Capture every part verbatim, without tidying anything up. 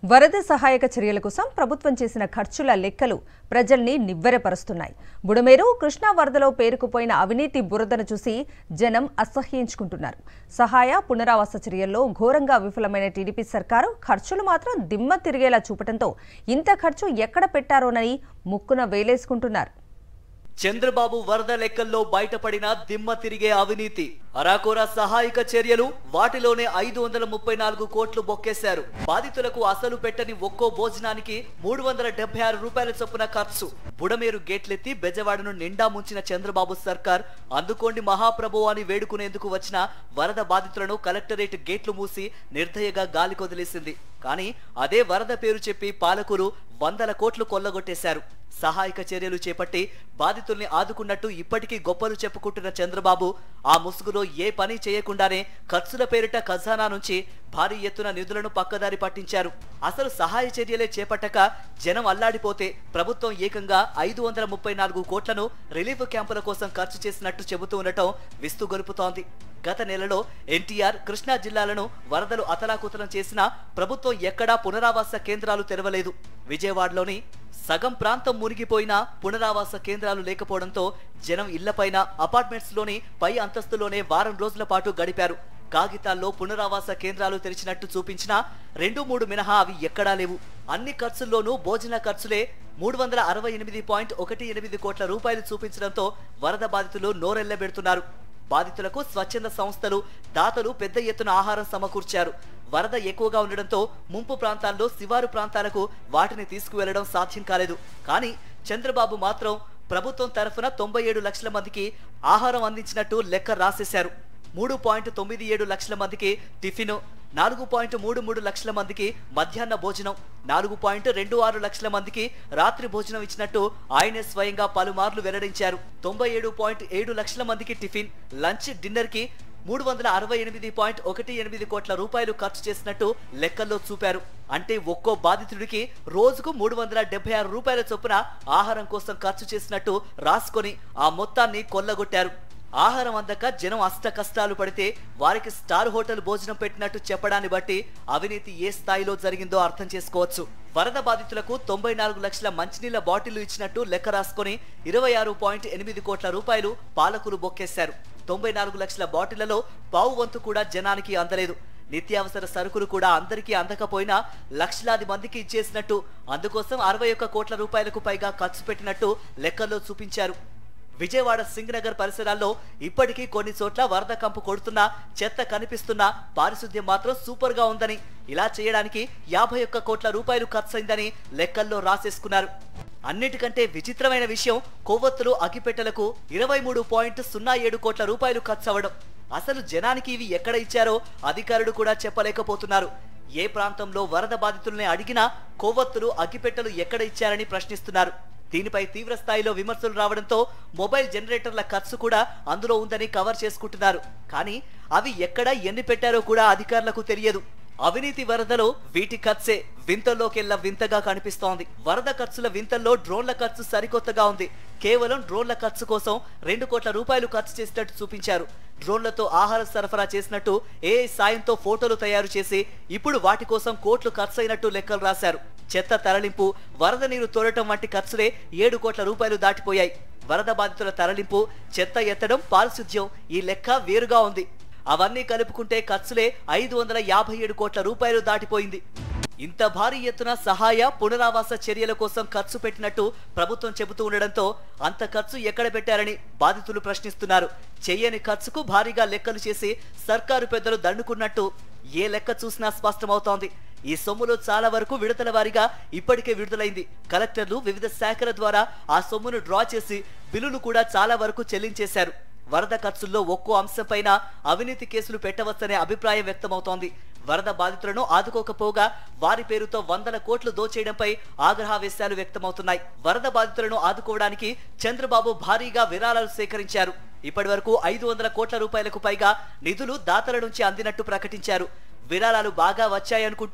వరద సహాయక చర్యల కోసం ప్రభుత్వం చేసిన ఖర్చుల లెక్కలు ప్రజల్ని నివ్వెరపరుస్తున్నాయి. బుడమేరు కృష్ణా వరదలో పేరుకుపోయిన అవినీతి బురదను చూసి జనం అసహ్యించుకుంటున్నారు. సహాయ పునరావాస చర్యల్లో ఘోరంగా విఫలమైన టీడీపీ సర్కారు ఖర్చులు మాత్రం దిమ్మ తిరిగేలా చూపడంతో ఇంత ఖర్చు ఎక్కడ పెట్టారోనని ముక్కున వేలేసుకుంటున్నారు. చంద్రబాబు వరద లెక్కల్లో బయటపడిన దిమ్మ తిరిగే అవినీతి, అరాకొర సహాయక చర్యలు, వాటిలోనే ఐదు వందల ముప్పై నాలుగు కోట్లు బొక్కేశారు. బాధితులకు అసలు పెట్టని ఒక్కో భోజనానికి మూడు వందల డెబ్బై ఆరు రూపాయల చొప్పున ఖర్చు. బుడమేరు గేట్లెత్తి బెజవాడను నిండా ముంచిన చంద్రబాబు సర్కార్ అందుకోండి మహాప్రభు అని వేడుకునేందుకు వచ్చిన వరద బాధితులను కలెక్టరేట్ గేట్లు మూసి నిర్దయగా గాలి కొదిలేసింది. కానీ అదే వరద పేరు చెప్పి పాలకులు వందల కోట్లు కొల్లగొట్టేశారు. సహాయక చర్యలు చేపట్టి బాధితుల్ని ఆదుకున్నట్టు ఇప్పటికీ గొప్పలు చెప్పుకుంటున్న చంద్రబాబు ఆ ముసుగులో ఏ పని చేయకుండానే ఖర్చుల పేరిట ఖజానా నుంచి భారీ ఎత్తున నిధులను పక్కదారి పట్టించారు. అసలు సహాయ చర్యలే చేపట్టక జనం అల్లాడిపోతే ప్రభుత్వం ఏకంగా ఐదు వందల ముప్పై నాలుగు కోట్లను రిలీఫ్ క్యాంపుల కోసం ఖర్చు చేసినట్టు చెబుతూ ఉండటం విస్తుగొలుపుతోంది. గత నెలలో ఎన్టీఆర్, కృష్ణా జిల్లాలను వరదలు అతలాకుతలం చేసినా ప్రభుత్వం ఎక్కడా పునరావాస కేంద్రాలు తెరవలేదు. విజయవాడలోని సగం ప్రాంతం మునిగిపోయినా పునరావాస కేంద్రాలు లేకపోవడంతో జనం ఇళ్లపైన, అపార్ట్మెంట్స్ లోని పై అంతస్తులోనే వారం రోజుల పాటు గడిపారు. కాగితాల్లో పునరావాస కేంద్రాలు తెరిచినట్టు చూపించినా రెండు మూడు మినహా అవి ఎక్కడా లేవు. అన్ని ఖర్చుల్లోనూ భోజన ఖర్చులే మూడు వందల అరవై ఎనిమిది పాయింట్ ఒకటి ఎనిమిది కోట్ల రూపాయలు చూపించడంతో వరద బాధితులు నోరెళ్లబెడుతున్నారు. బాధితులకు స్వచ్ఛంద సంస్థలు, దాతలు పెద్ద ఎత్తున ఆహారం సమకూర్చారు. వరద ఎక్కువగా ఉండడంతో ముంపు ప్రాంతాల్లో శివారు ప్రాంతాలకు వాటిని తీసుకువెళ్లడం సాధ్యం కాలేదు. కానీ చంద్రబాబు మాత్రం ప్రభుత్వం తరఫున తొంభై ఏడు లక్షల మందికి ఆహారం అందించినట్టు లెక్క రాసేశారు. మూడు పాయింట్ తొమ్మిది ఏడు లక్షల మందికి టిఫిన్, నాలుగు పాయింట్ మూడు మూడు లక్షల మందికి మధ్యాహ్న భోజనం, నాలుగు పాయింట్ రెండు ఆరు లక్షల మందికి రాత్రి భోజనం ఇచ్చినట్టు ఆయనే స్వయంగా పలుమార్లు వెల్లడించారు. తొంభై ఏడు పాయింట్ ఏడు లక్షల మందికి టిఫిన్, లంచ్, డిన్నర్ కి మూడు వందల అరవై ఎనిమిది పాయింట్ ఒకటి ఎనిమిది కోట్ల రూపాయలు ఖర్చు చేసినట్టు లెక్కల్లో చూపారు. అంటే ఒక్కో బాధితుడికి రోజుకు మూడు వందల డెబ్బై ఆరు రూపాయల చొప్పున ఆహారం కోసం ఖర్చు చేసినట్టు రాసుకొని ఆ మొత్తాన్ని కొల్లగొట్టారు. ఆహారం అందక జనం అష్ట కష్టాలు పడితే వారికి స్టార్ హోటల్ భోజనం పెట్టినట్టు చెప్పడాన్ని బట్టి అవినీతి ఏ స్థాయిలో జరిగిందో అర్థం చేసుకోవచ్చు. వరద బాధితులకు తొంభై నాలుగు లక్షల మంచినీళ్ల బాటిళ్లు ఇచ్చినట్టు లెక్క రాసుకొని ఇరవై ఆరు పాయింట్ ఎనిమిది కోట్ల రూపాయలు పాలకులు బొక్కేశారు. తొంభై నాలుగు లక్షల బాటిళ్లలో పావు వంతు కూడా జనానికి అందలేదు. నిత్యావసర సరుకులు కూడా అందరికీ అందకపోయినా లక్షలాది మందికి ఇచ్చేసినట్టు, అందుకోసం అరవై ఒక్క కోట్ల రూపాయలకు పైగా ఖర్చు పెట్టినట్టు లెక్కల్లో చూపించారు. విజయవాడ సింగనగర్ పరిసరాల్లో ఇప్పటికీ కొన్ని చోట్ల వరద కంపు కొడుతున్నా, చెత్త కనిపిస్తున్నా పారిశుద్ధ్యం మాత్రం సూపర్ గా ఉందని, ఇలా చేయడానికి యాభై ఒక్క కోట్ల రూపాయలు ఖర్చయిందని లెక్కల్లో రాసేసుకున్నారు. అన్నిటికంటే విచిత్రమైన విషయం కొవ్వొత్తులు, అగ్గిపెట్టెలకు ఇరవై మూడు పాయింట్ సున్నా ఏడు కోట్ల రూపాయలు ఖర్చు అవ్వడం. అసలు జనానికి ఇవి ఎక్కడ ఇచ్చారో అధికారులు కూడా చెప్పలేకపోతున్నారు. ఏ ప్రాంతంలో వరద బాధితుల్ని అడిగినా కొవ్వొత్తులు, అగ్గిపెట్టెలు ఎక్కడ ఇచ్చారని ప్రశ్నిస్తున్నారు. దీనిపై తీవ్ర స్థాయిలో విమర్శలు రావడంతో మొబైల్ జనరేటర్ల ఖర్చు కూడా అందులో ఉందని కవర్ చేసుకుంటున్నారు. కానీ అవి ఎక్కడ ఎన్ని పెట్టారో కూడా అధికారులకు తెలియదు. అవినీతి వరదలో వీటి ఖర్చే వింతల్లోకెల్లా వింతగా కనిపిస్తోంది. వరద ఖర్చుల వింతల్లో డ్రోన్ల ఖర్చు సరికొత్తగా ఉంది. కేవలం డ్రోన్ల ఖర్చు కోసం రెండు కోట్ల రూపాయలు ఖర్చు చేసినట్టు చూపించారు. డ్రోన్లతో ఆహార సరఫరా చేసినట్టు ఏఐ సాయంతో ఫోటోలు తయారు చేసి ఇప్పుడు వాటి కోసం కోట్లు ఖర్చయినట్టు లెక్కలు రాశారు. చెత్త తరలింపు, వరద నీరు తోడటం వంటి ఖర్చులే ఏడు కోట్ల రూపాయలు దాటిపోయాయి. వరద బాధితుల తరలింపు, చెత్త ఎత్తడం, పారిశుద్ధ్యం ఈ లెక్క వేరుగా ఉంది. అవన్నీ కలుపుకుంటే ఖర్చులే ఐదు వందల యాభై ఏడు కోట్ల రూపాయలు దాటిపోయింది. ఇంత భారీ ఎత్తున సహాయ పునరావాస చర్యల కోసం ఖర్చు పెట్టినట్టు ప్రభుత్వం చెబుతూ ఉండడంతో అంత ఖర్చు ఎక్కడ పెట్టారని బాధితులు ప్రశ్నిస్తున్నారు. చెయ్యని ఖర్చుకు భారీగా లెక్కలు చేసి సర్కారు పెద్దలు దండుకున్నట్టు ఏ లెక్క చూసినా స్పష్టమవుతోంది. ఈ సొమ్ములో చాలా వరకు విడతల వారీగా ఇప్పటికే విడుదలైంది. కలెక్టర్లు వివిధ శాఖల ద్వారా ఆ సొమ్మును డ్రా చేసి బిల్లులు కూడా చాలా వరకు చెల్లించేశారు. వరద ఖర్చుల్లో ఒక్కో అంశంపైన అవినీతి కేసులు పెట్టవచ్చనే అభిప్రాయం వ్యక్తమవుతోంది. వరద బాధితులను ఆదుకోకపోగా వారి పేరుతో వందల కోట్లు దోచేయడంపై ఆగ్రహావేశాలు వ్యక్తమవుతున్నాయి. వరద బాధితులను ఆదుకోవడానికి చంద్రబాబు భారీగా విరాళాలు సేకరించారు. ఇప్పటి వరకు ఐదు వందల కోట్ల రూపాయలకు పైగా నిధులు దాతల నుంచి అందినట్టు ప్రకటించారు. విరాళాలు బాగా వచ్చాయనుకుంటే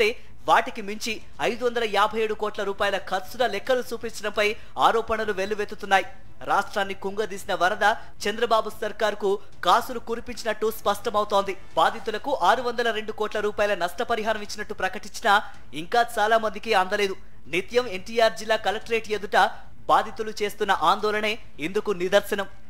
వాటికి మించి ఐదు వందల యాభై ఏడు కోట్ల రూపాయల ఖర్చుల లెక్కలు చూపించడంపై ఆరోపణలు వెల్లువెత్తుతున్నాయి. రాష్ట్రాన్ని కుంగదీసిన వరద చంద్రబాబు సర్కార్కు కాసులు కురిపించినట్టు స్పష్టమవుతోంది. బాధితులకు ఆరు వందల రెండు కోట్ల రూపాయల నష్టపరిహారం ఇచ్చినట్టు ప్రకటించినా ఇంకా చాలా మందికి అందలేదు. నిత్యం ఎన్టీఆర్ జిల్లా కలెక్టరేట్ ఎదుట బాధితులు చేస్తున్న ఆందోళనే ఇందుకు నిదర్శనం.